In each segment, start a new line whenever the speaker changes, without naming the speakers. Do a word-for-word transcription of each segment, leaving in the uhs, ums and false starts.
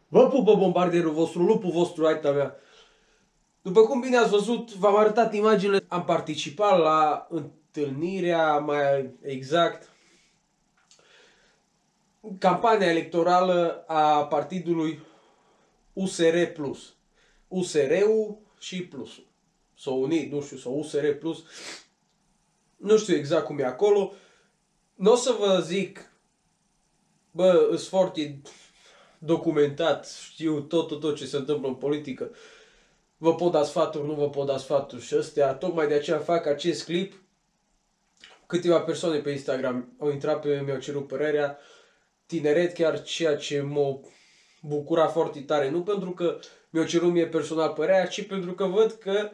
Vă pupă bombardierul vostru, lupul vostru, aita mea. După cum bine ați văzut, v-am arătat imaginile. Am participat la întâlnirea, mai exact, campania electorală a partidului U S R plus. U S R-ul și plusul. S-au unit, nu știu, sau U S R plus. Nu știu exact cum e acolo. Nu o să vă zic, bă, îs foarte documentat, știu tot, tot, tot ce se întâmplă în politică. Vă pot da sfaturi, nu vă pot da sfaturi și astea. Tocmai de aceea fac acest clip. Câteva persoane pe Instagram au intrat pe mi-au cerut părerea. Tineret, chiar ceea ce m-a bucurat foarte tare. Nu pentru că mi-au cerut mie personal părerea, ci pentru că văd că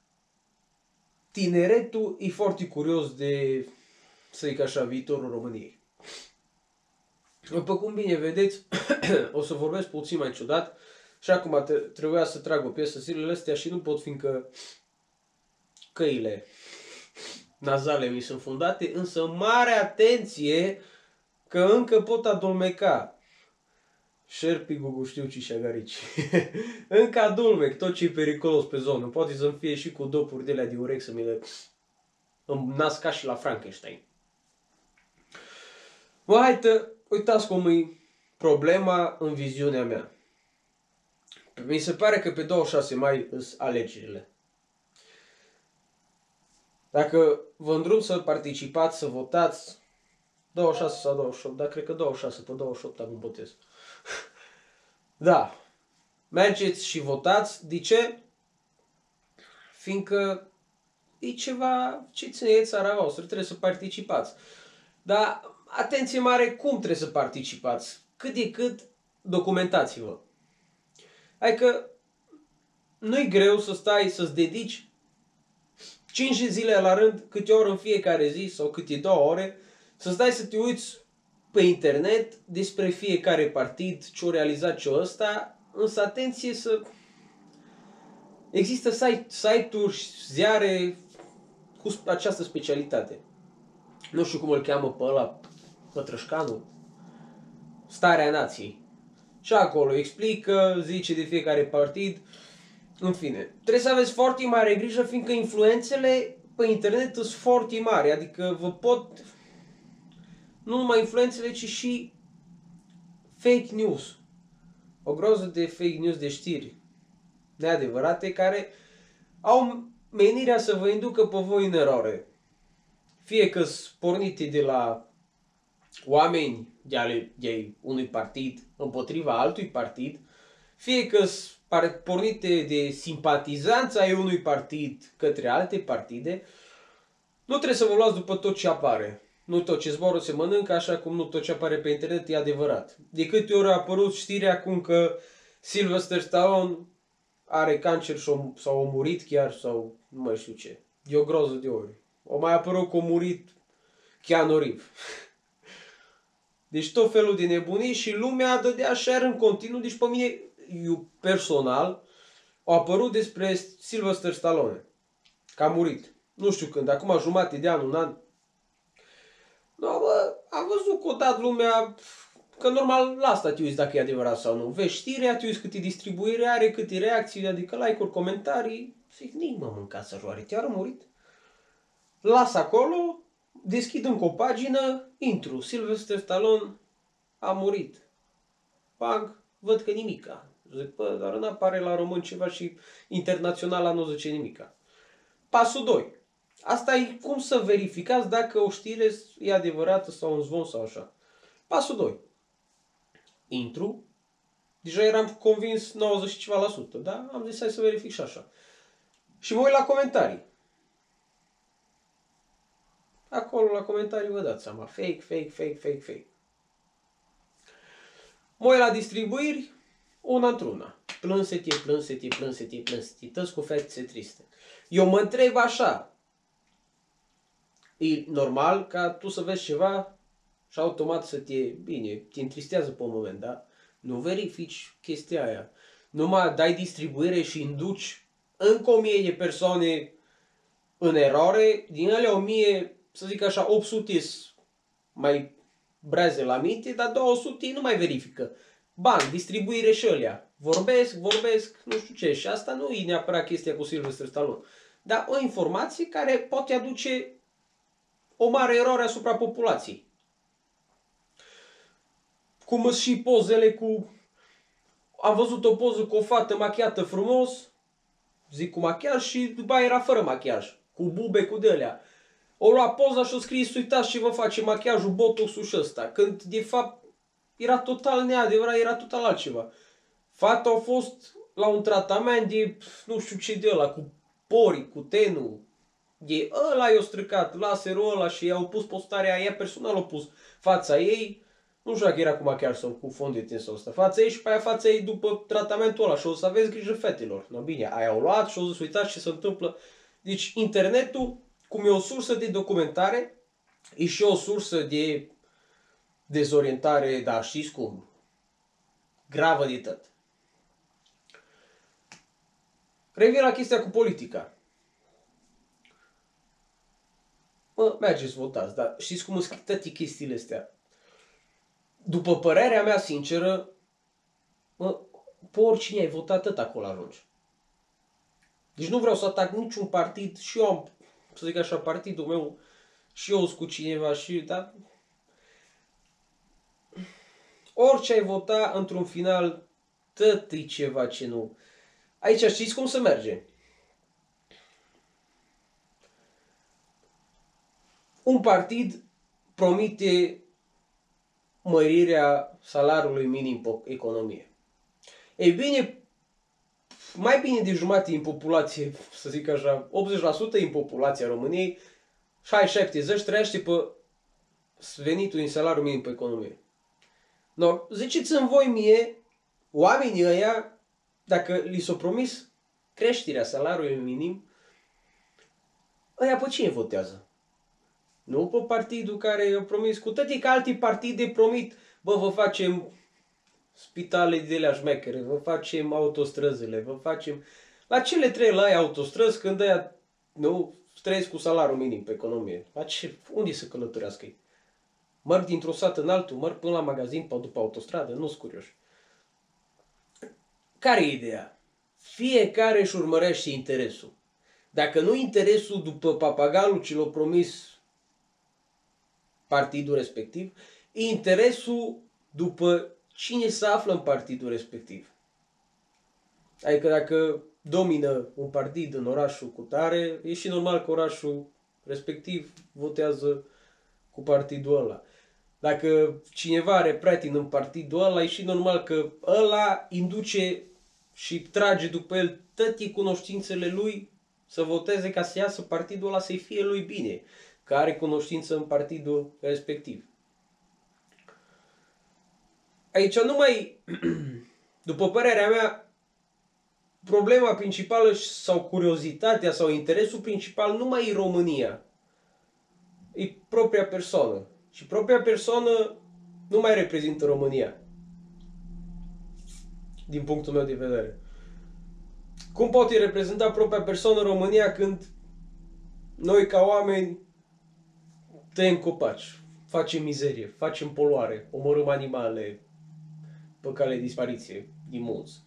tineretul e foarte curios de, să zic așa, viitorul României. După cum bine vedeți, o să vorbesc puțin mai ciudat. Și acum trebuia să trag o piesă zilele astea și nu pot, fiindcă căile nazale mi sunt fundate, însă mare atenție că încă pot adulmeca. Șerpi, Gugu, știu ce și agarici. Încă adulmec tot ce e periculos pe zonă. Poate să-mi fie și cu dopuri de alea de urechi să mi le îmi nasc ca și la Frankenstein. Mă, haită, uitați cum e problema în viziunea mea. Mi se pare că pe douăzeci și șase mai sunt alegerile. Dacă vă îndrum să participați, să votați, douăzeci și șase sau douăzeci și opt, dar cred că douăzeci și șase, pe douăzeci și opt acum botez. Da, mergeți și votați. De ce? Fiindcă e ceva ce ține țara voastră, trebuie să participați. Dar atenție mare, cum trebuie să participați? Cât de cât documentați-vă. Adică nu-i greu să stai, să-ți dedici cinci zile la rând, câte ori în fiecare zi sau câte două ore, să stai să te uiți pe internet despre fiecare partid, ce-o realizat ce-o ăsta, însă atenție să... Există site-uri, ziare cu această specialitate. Nu știu cum îl cheamă pe ăla, Pătrășcanu, Starea Nației. Și acolo explică, zice de fiecare partid. În fine, trebuie să aveți foarte mare grijă, fiindcă influențele pe internet sunt foarte mari. Adică vă pot, nu numai influențele, ci și fake news. O groză de fake news, de știri neadevărate, care au menirea să vă inducă pe voi în eroare. Fie că sunt pornite de la oameni de ale de unui partid împotriva altui partid, fie că sunt pornite de simpatizanța ai unui partid către alte partide. Nu trebuie să vă luați după tot ce apare. Nu tot ce zboară se mănâncă, așa cum nu tot ce apare pe internet e adevărat. De câte ori a apărut știrea acum că Sylvester Stallone are cancer sau a murit chiar, sau nu mai știu ce. E o groză de ori. O mai apărut că a murit Keanu Reeves. Deci tot felul de nebunii și lumea dădea share în continuu. Deci pe mine, eu personal, a apărut despre Sylvester Stallone. Că a murit. Nu știu când, acum jumate de an, un an. No, bă, am văzut că o dat lumea, că normal la asta te uiți dacă e adevărat sau nu. Vezi știrea, te uiți câte distribuire are, câte reacții, adică like-uri, comentarii. Zic, nici mă mâncați să joare, chiar a murit. Las acolo, deschid încă o pagină, intru, Sylvester Stallone a murit. Pag, văd că nimica. Zic, bă, dar nu apare la român ceva și internaționala nu zice nimica. Pasul doi. Asta e cum să verificați dacă o știre e adevărată sau un zvon sau așa. Pasul doi. Intru. Deja eram convins nouăzeci și ceva la sută, da? Am zis hai să verific și așa. Și mă uit la comentarii. Acolo la comentarii vă dați seama. Fake, fake, fake, fake, fake. Mă uit la distribuiri, una într-una. Plânsete, plânsete, plânsete, plânsete. Tăți cu fețe triste. Eu mă întreb așa. E normal ca tu să vezi ceva și automat să te... Bine, te întristează pe un moment, da? Nu verifici chestia aia. Numai dai distribuire și induci încă o mie de persoane în eroare. Din alea o mie, să zic așa, opt sute mai breze la minte, dar două sute nu mai verifică. bani, distribuire și ălea. Vorbesc, vorbesc, nu știu ce. Și asta nu e neapărat chestia cu Sylvester Stallone. Dar o informație care poate aduce o mare eroare asupra populației. Cum și pozele cu... Am văzut o poză cu o fată machiată frumos, zic cu machiaj, și după aia era fără machiaj, cu bube, cu de-alea. O lua poza și o scris, uitați ce vă face machiajul, botoxul și ăsta. Când de fapt era total neadevărat, era total altceva. Fata a fost la un tratament de nu știu ce de ăla, cu pori, cu tenul. De ăla i-a stricat, laserul ăla, și i-au pus postarea, ea personal a pus fața ei. Nu știu dacă era cu machiaj sau cu fond de ten sau ăsta. Fața ei și pe aia fața ei după tratamentul ăla. Și o să aveți grijă, fetelor. No, bine, aia au luat și o să uitați ce se întâmplă. Deci internetul, cum e o sursă de documentare, e și o sursă de dezorientare, dar știți cum? Gravă de tot. Revin la chestia cu politica. Mă, mergeți, votați, dar știți cum sunt toate chestiile astea? După părerea mea sinceră, mă, pe oricine ai votat, tot acolo ajungi. Deci nu vreau să atac niciun partid, și eu am, să zic așa, partidul meu, și eu sunt cu cineva, și, dar... Orice ai vota, într-un final, tot e ceva ce nu... Aici știți cum se merge? Un partid promite mărirea salariului minim pe economie. Ei bine, mai bine de jumătate din populație, să zic așa, optzeci la sută din populația României, șaizeci șaptezeci trăiește pe venitul din salariul minim pe economie. No, ziceți-mi voi mie, oamenii ăia, dacă li s-a promis creșterea salariului minim, ăia pe cine votează? Nu pe partidul care i-a promis, cu toate că alte partide promit, bă, vă facem spitale de la șmechere, vă facem autostrăzile, vă facem... La ce le trebuie la aia autostrăzi când aia, nu, trăiesc cu salariul minim pe economie? La ce? Unde să călătorească ei? Merg dintr-un sat în altul, merg până la magazin pe după autostradă, nu-s curioși. Care e ideea? Fiecare își urmărește interesul. Dacă nu interesul după papagalul ce l-a promis partidul respectiv, e interesul după cine se află în partidul respectiv. Adică dacă domină un partid în orașul cutare, e și normal că orașul respectiv votează cu partidul ăla. Dacă cineva are prieten în partidul ăla, e și normal că ăla induce și trage după el toate cunoștințele lui să voteze ca să iasă partidul ăla să-i fie lui bine, că are cunoștință în partidul respectiv. Aici numai, după părerea mea, problema principală sau curiozitatea sau interesul principal nu mai e România. E propria persoană. Și propria persoană nu mai reprezintă România. Din punctul meu de vedere. Cum poate reprezenta propria persoană România când noi ca oameni tăiem copaci, facem mizerie, facem poluare, omorâm animale pe cale de dispariție din munți,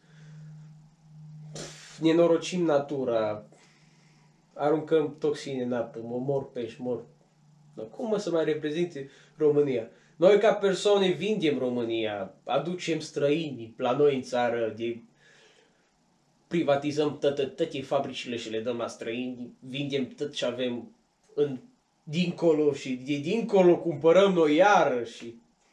nenorocim natura, aruncăm toxine în apă, mă mor pești, mor. Cum mă să mai reprezinte România? Noi ca persoane vindem România, aducem străini la noi în țară, de... privatizăm toate, toate fabricile și le dăm la străini, vindem tot ce avem în dincolo și de dincolo cumpărăm noi iară și...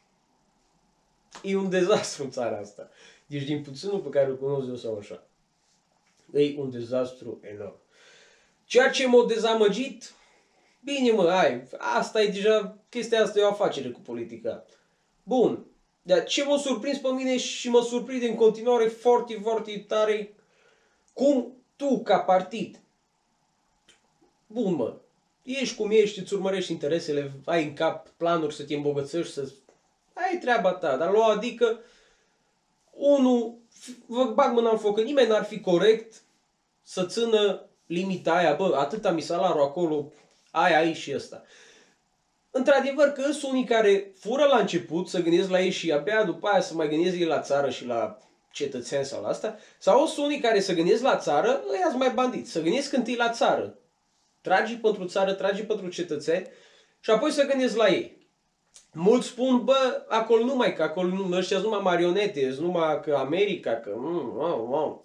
E un dezastru în țara asta. Deci din puținul pe care îl cunosc eu sau așa. E un dezastru enorm. Ceea ce m-a dezamăgit, bine mă, hai, asta e deja, chestia asta e o afacere cu politica. Bun, dar ce m-a surprins pe mine și mă surprinde în continuare foarte, foarte tare, cum tu ca partid, bun mă, ești cum ești, îți urmărești interesele, ai în cap planuri să te îmbogățești, să... ai treaba ta, dar lua adică, unul, vă bag mâna în foc, că nimeni n-ar fi corect să țină limita aia, bă, atâta mi salariul acolo, aia, aici și ăsta. într-adevăr că sunt unii care fură la început, să gândesc la ei și abia după aia să mai gândesc ei la țară și la cetățeni sau la asta, sau sunt unii care să gândesc la țară, ăia mai bandiți, să gândesc întâi la țară. Tragi pentru țară, tragi pentru cetățeni și apoi să gândesc la ei. Mulți spun, bă, acolo numai, că acolo nu, ăștia numai marionete, numai că America, că... Mm, wow, wow.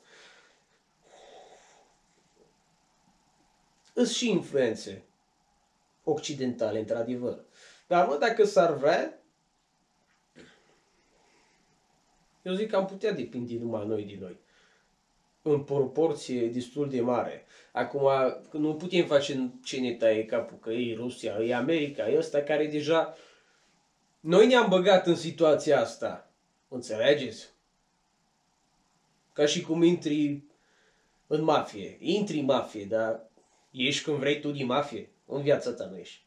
Îs și influențe occidentale, într-adevăr. Dar, mă, dacă s-ar vrea, eu zic că am putea depinde numai noi din noi. În proporție destul de mare. Acum, nu putem face ce ne taie capul, că e Rusia, e America, e ăsta care deja... Noi ne-am băgat în situația asta. Înțelegeți? Ca și cum intri în mafie. Intri în mafie, dar ești când vrei tu din mafie. În viața ta nu ești.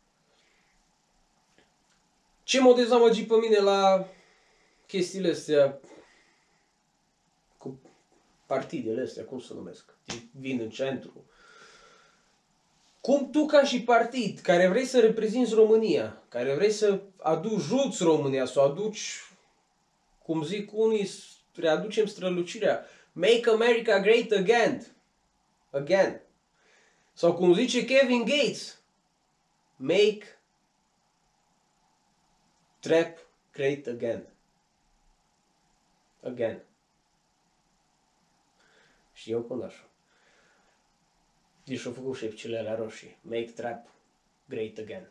Ce m-a dezamăgit pe mine la chestiile astea cu partidele astea, cum se numesc, vin în centru. Cum tu ca și partid, care vrei să reprezinți România, care vrei să aduci România, să o aduci, cum zic unii, readucem strălucirea, Make America Great Again, again. Sau cum zice Kevin Gates, Make Trap Great Again. Again. Și eu pun așa. Deci au făcut șepcile alea roșii. Make Trap Great Again.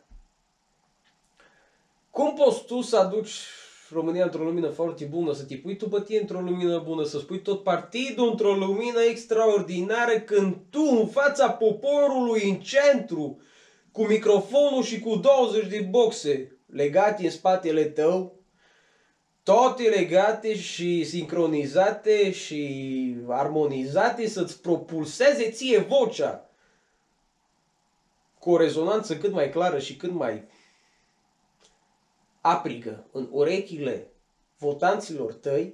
Cum poți tu să aduci România într-o lumină foarte bună, să te pui tu pe tine într-o lumină bună, să spui tot partidul într-o lumină extraordinară, când tu în fața poporului în centru, cu microfonul și cu douăzeci de boxe legate în spatele tău, toate legate și sincronizate și armonizate să-ți propulseze ție vocea cu o rezonanță cât mai clară și cât mai aprigă în urechile votanților tăi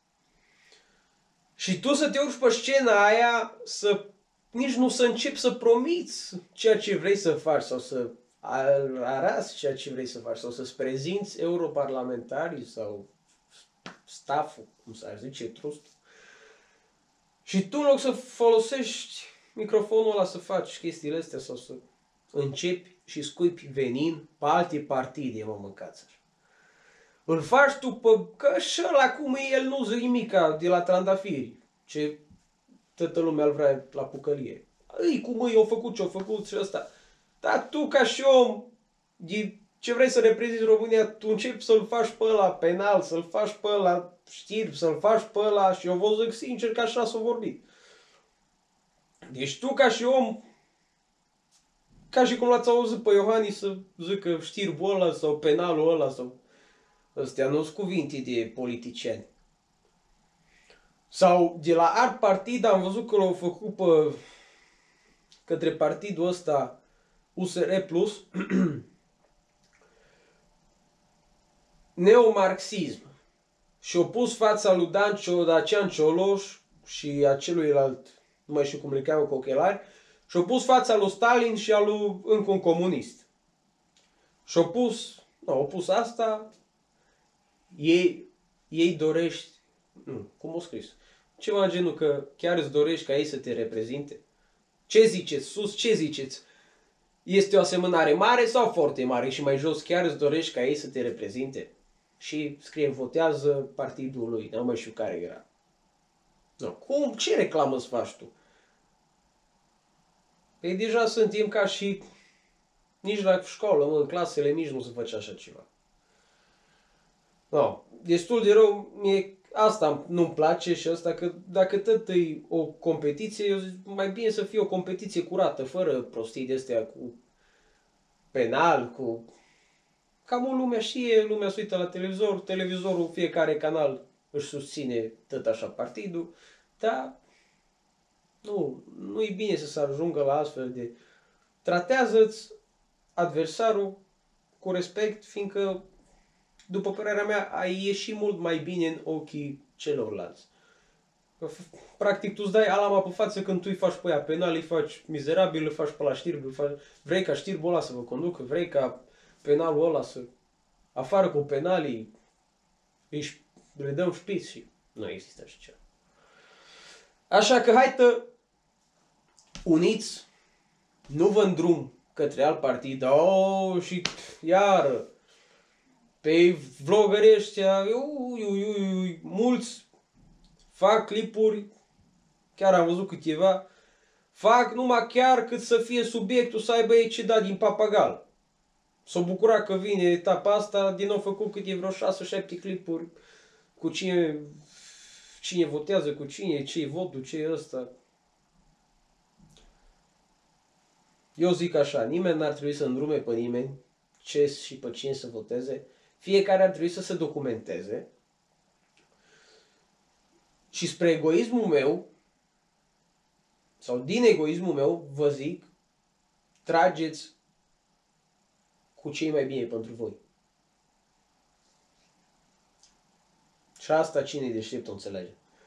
și tu să te urci pe scena aia să nici nu să începi să promiți ceea ce vrei să faci sau să arăți ceea ce vrei să faci sau să-ți prezinți europarlamentarii sau stafful, cum s-ar zice, trustul. Și tu în loc să folosești microfonul ăla să faci chestiile astea sau să începi și scuipi venin pe alte partide, mă mâncați așa. Îl faci tu pe... că și ăla cum e, el nu zic nimica de la trandafiri, ce toată lumea îl vrea la pucălie. Îi cum e, eu făcut ce-o făcut și ăsta. Dar tu ca și om, de ce vrei să reprezinți România, tu începi să-l faci pe ăla penal, să-l faci pe ăla știri, să-l faci pe ăla și eu vă zic sincer că așa s-a vorbit. Deci tu ca și om, ca și cum l-ați auzit pe Iohannis să zică știrbul ăla sau penalul ăla sau... Astea nu sunt cuvinte de politicieni. Sau de la alt partid am văzut că l-au făcut pe... către partidul ăsta U S R Plus, neomarxism. Și-au pus fața lui Dan Dacian Cioloș și a celuilalt, nu mai știu cum le cheamă cu ochelari, și-au pus fața lui Stalin și a lui încă un comunist. Și-au pus, nu, au pus asta, ei, ei dorești, nu, cum o scris? Ceva în genul că chiar îți dorești ca ei să te reprezinte? Ce ziceți sus? Ce ziceți? Este o asemănare mare sau foarte mare? Și mai jos chiar îți dorești ca ei să te reprezinte? Și scrie, votează partidul lui, nu mai știu care era. No, cum? Ce reclamă îți faci tu? Păi deja suntem ca și... Nici la școală, mă, în clasele mici nu se face așa ceva. No, destul de rău, mie asta nu-mi place și asta că dacă tot e o competiție, eu zic, mai bine să fie o competiție curată, fără prostii de astea cu penal, cu... Cam o lumea știe, lumea se uită la televizor, televizorul, fiecare canal își susține tot așa partidul, dar nu, nu e bine să se ajungă la astfel de... Tratează-ți adversarul cu respect, fiindcă, după părerea mea, ai ieși mult mai bine în ochii celorlalți. Practic, tu îți dai alama pe față când tu îi faci pe ea penal, îi faci mizerabil, îi faci pe la știrb, îi faci... vrei ca știrbul ăla să vă conducă, vrei ca penalul ăla să... Afară cu penalii, își le dăm șpiți și nu există așa ceva. Așa că hai să uniți, nu vă îndrum către alt partid, oh, și iară, pe vlogării ăștia, ui, ui, ui, ui, mulți fac clipuri, chiar am văzut câteva, fac numai chiar cât să fie subiectul, să aibă ei ce da din papagal. S-o bucura că vine etapa asta, din nou făcut câte vreo șase șapte clipuri cu cine, cine votează cu cine, ce-i votul, ce-i ăsta. Eu zic așa, nimeni n-ar trebui să îndrume pe nimeni ce și pe cine să voteze. Fiecare ar trebui să se documenteze. Și spre egoismul meu, sau din egoismul meu, vă zic, trageți cu cei mai bine pentru voi. Și asta cine e deștept o înțelege.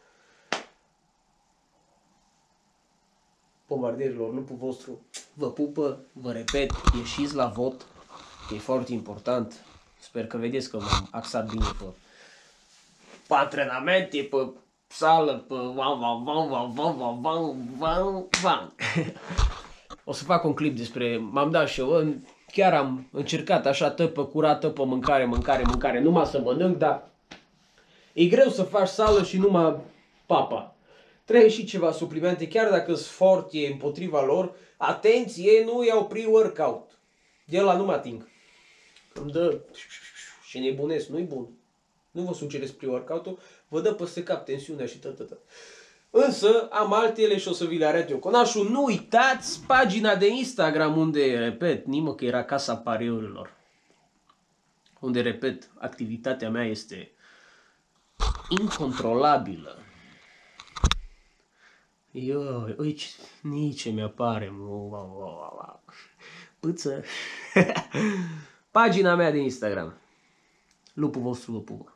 Bombardierilor, lupul vostru vă pupă, vă repet, ieșiți la vot, e foarte important. Sper că vedeți că m-am axat bine pe, pe antrenamente, pe sală, pe vam, vam, vam, vam, vam, vam, vam, vam, vam. O să fac un clip despre, m-am dat și eu, chiar am încercat așa tăpă curată pe mâncare, mâncare, mâncare, numai să mănânc, dar e greu să faci sală și numai papa. Trebuie și ceva suplimente, chiar dacă sunt foarte împotriva lor. Atenție, nu iau pre-workout. De la nu mă ating. Îmi dă și nebunesc, nu-i bun. Nu vă sugerez pre-workout-ul, vă dă peste cap tensiunea și tot, tot, tot. Însă am altele și o să vi le arăt eu. Conașul, nu uitați pagina de Instagram unde, repet, nimă că era Casa Pariurilor. Unde, repet, activitatea mea este incontrolabilă. Eu, uite, nici mi-apare, pâță. Pagina mea de Instagram. Lupul vostru vă pupă.